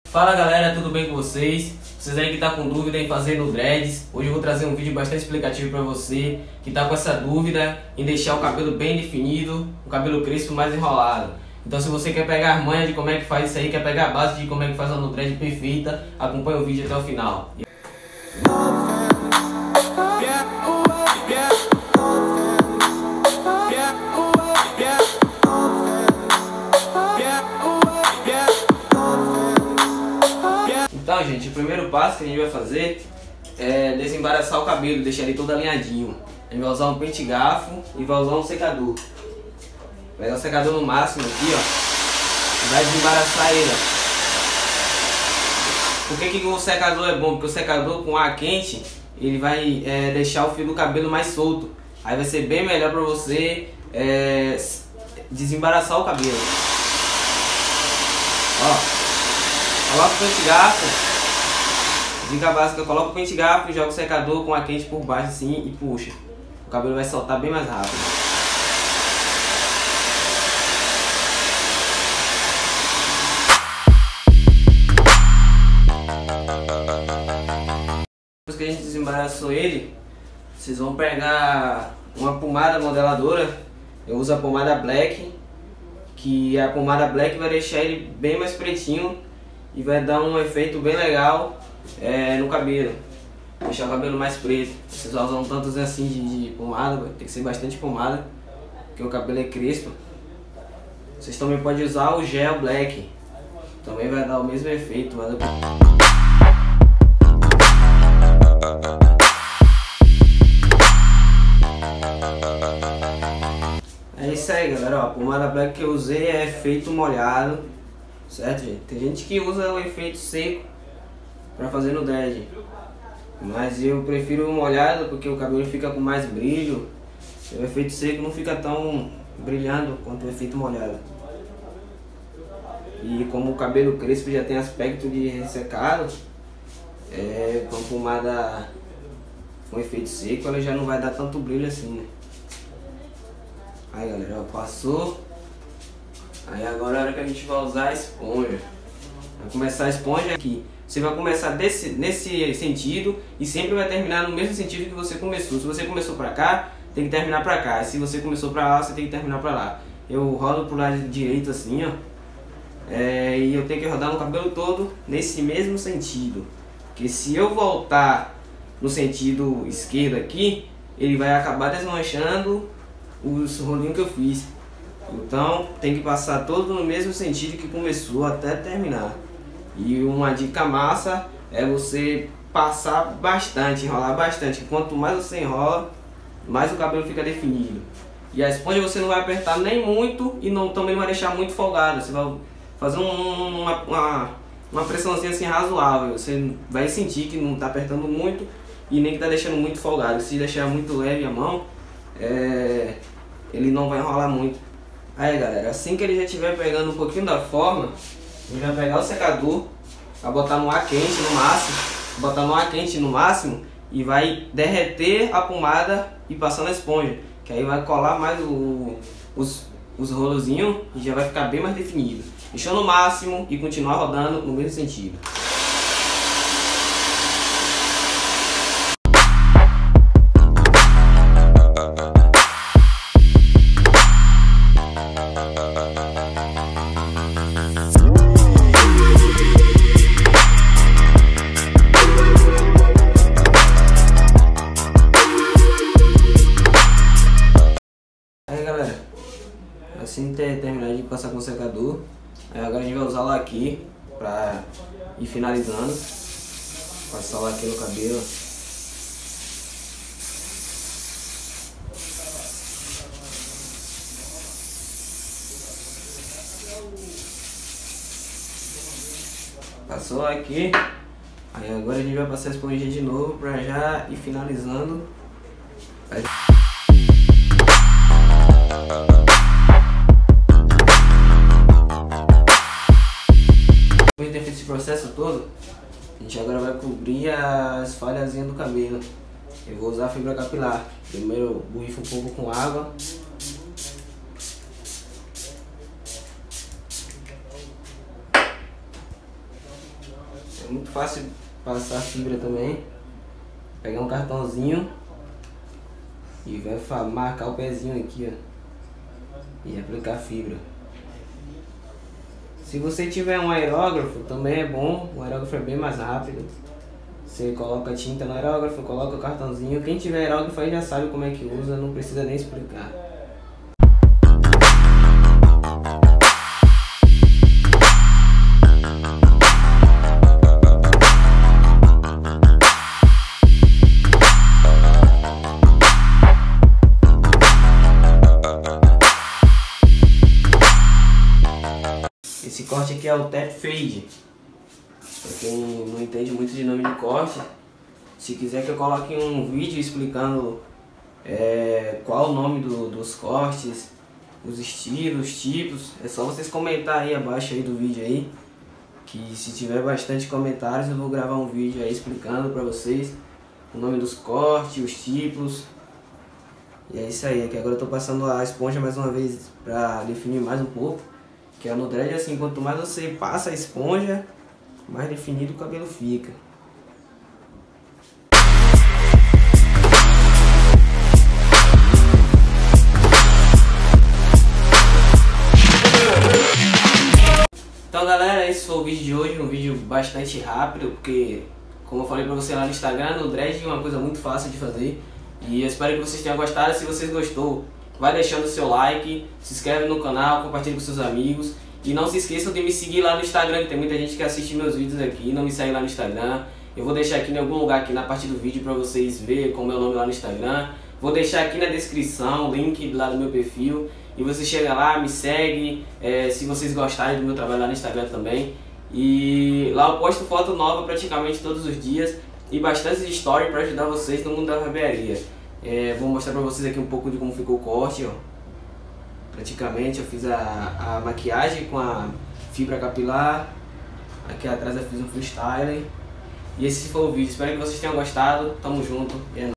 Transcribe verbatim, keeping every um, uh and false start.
Fala galera, tudo bem com vocês? Vocês aí que tá com dúvida em fazer no dreads, hoje eu vou trazer um vídeo bastante explicativo para você que tá com essa dúvida em deixar o cabelo bem definido, o cabelo crespo mais enrolado. Então se você quer pegar as manhas de como é que faz isso aí, quer pegar a base de como é que faz a no dread perfeita, acompanha o vídeo até o final. Então, gente, o primeiro passo que a gente vai fazer é desembaraçar o cabelo, deixar ele todo alinhadinho. A gente vai usar um pente garfo e vai usar um secador. Vai pegar o secador no máximo aqui, ó, e vai desembaraçar ele. Por que que o secador é bom? Porque o secador com ar quente, ele vai é, deixar o fio do cabelo mais solto. Aí vai ser bem melhor pra você é, desembaraçar o cabelo. Ó. Coloca o pente garfo, dica básica, coloca o pente garfo e joga o secador com a quente por baixo assim e puxa. O cabelo vai soltar bem mais rápido. Depois que a gente desembaraçou ele, vocês vão pegar uma pomada modeladora. Eu uso a pomada Black, que a pomada Black vai deixar ele bem mais pretinho e vai dar um efeito bem legal é, no cabelo, deixar o cabelo mais preto. Vocês vão usar um tanto assim de, de pomada, tem que ser bastante pomada, porque o cabelo é crespo. Vocês também podem usar o gel Black, também vai dar o mesmo efeito. Mas... é isso aí, galera. Ó, a pomada Black que eu usei é efeito molhado, certo, gente? Tem gente que usa o efeito seco pra fazer no dread, mas eu prefiro o molhado porque o cabelo fica com mais brilho. O efeito seco não fica tão brilhando quanto o efeito molhado. E como o cabelo crespo já tem aspecto de ressecado, é, com a pomada com efeito seco ela já não vai dar tanto brilho assim, né? Aí, galera, ó, passou. Aí agora é a hora que a gente vai usar a esponja. Vai começar a esponja aqui. Você vai começar desse, nesse sentido e sempre vai terminar no mesmo sentido que você começou. Se você começou pra cá, tem que terminar pra cá. E se você começou pra lá, você tem que terminar pra lá. Eu rodo pro lado direito assim, ó. É, e eu tenho que rodar no cabelo todo nesse mesmo sentido. Porque se eu voltar no sentido esquerdo aqui, ele vai acabar desmanchando os rolinhos que eu fiz. Então tem que passar todo no mesmo sentido que começou até terminar. E uma dica massa é você passar bastante, enrolar bastante. Quanto mais você enrola, mais o cabelo fica definido. E a esponja você não vai apertar nem muito e não, também não vai deixar muito folgado. Você vai fazer um, uma, uma, uma pressãozinha assim razoável. Você vai sentir que não está apertando muito e nem que está deixando muito folgado. Se deixar muito leve a mão, é, ele não vai enrolar muito. Aí, galera, assim que ele já estiver pegando um pouquinho da forma, a gente vai pegar o secador, vai botar no ar quente no máximo, botar no ar quente no máximo e vai derreter a pomada e passar na esponja, que aí vai colar mais o, os, os rolozinhos e já vai ficar bem mais definido. Deixou no máximo e continuar rodando no mesmo sentido. Assim ter terminar de passar com o secador, aí agora a gente vai usar o laqui para ir finalizando. Passar o laqui no cabelo. Passou aqui, aí agora a gente vai passar a esponjinha de novo para já ir finalizando. Aí... Depois de ter feito esse processo todo, a gente agora vai cobrir as falhazinhas do cabelo. Eu vou usar a fibra capilar. Primeiro eu borrifo um pouco com água. É muito fácil passar fibra também. Pegar um cartãozinho e vai marcar o pezinho aqui, ó, e aplicar fibra. Se você tiver um aerógrafo também é bom, o aerógrafo é bem mais rápido. Você coloca tinta no aerógrafo, coloca o cartãozinho. Quem tiver aerógrafo aí já sabe como é que usa, não precisa nem explicar. Esse corte aqui é o tap fade. Pra quem não entende muito de nome de corte, se quiser que eu coloque um vídeo explicando é, qual o nome do, dos cortes, os estilos, os tipos, é só vocês comentar aí abaixo aí do vídeo aí, que se tiver bastante comentários eu vou gravar um vídeo aí explicando pra vocês o nome dos cortes, os tipos. E é isso aí, aqui agora eu tô passando a esponja mais uma vez pra definir mais um pouco. Que é no dread assim, quanto mais você passa a esponja, mais definido o cabelo fica. Então galera, esse foi o vídeo de hoje, um vídeo bastante rápido, porque como eu falei pra você lá no Instagram, no dread é uma coisa muito fácil de fazer. E eu espero que vocês tenham gostado. Se vocês gostou, vai deixando o seu like, se inscreve no canal, compartilha com seus amigos. E não se esqueçam de me seguir lá no Instagram, que tem muita gente que assiste meus vídeos aqui e não me segue lá no Instagram. Eu vou deixar aqui em algum lugar aqui na parte do vídeo para vocês verem como é o meu nome lá no Instagram. Vou deixar aqui na descrição o link lá do meu perfil. E você chega lá, me segue, é, se vocês gostarem do meu trabalho lá no Instagram também. E lá eu posto foto nova praticamente todos os dias e bastante story para ajudar vocês no mundo da barbearia. É, vou mostrar pra vocês aqui um pouco de como ficou o corte, ó. Praticamente eu fiz a, a maquiagem com a fibra capilar. Aqui atrás eu fiz um freestyle. E esse foi o vídeo, espero que vocês tenham gostado. Tamo junto e é nóis.